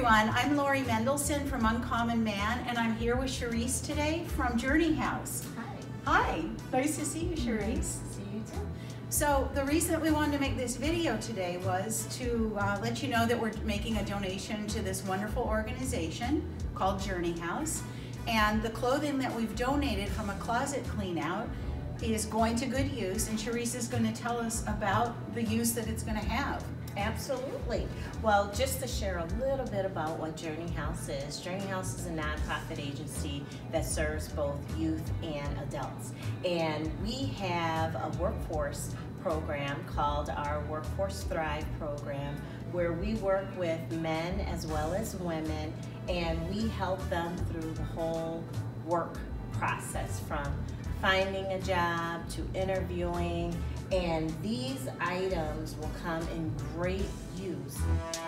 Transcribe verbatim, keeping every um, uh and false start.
everyone, I'm Lori Mendelson from Uncommon Man, and I'm here with Cherise today from Journey House. Hi. Hi, nice to see you, Cherise. Nice to see you too. So the reason that we wanted to make this video today was to uh, let you know that we're making a donation to this wonderful organization called Journey House. And the clothing that we've donated from a closet clean out is going to good use, and Cherise is going to tell us about the use that it's going to have. Absolutely. Well, just to share a little bit about what Journey House is. Journey House is a nonprofit agency that serves both youth and adults. And we have a workforce program called our Workforce Thrive program, where we work with men as well as women, and we help them through the whole work process, from finding a job to interviewing, and these items will come in great use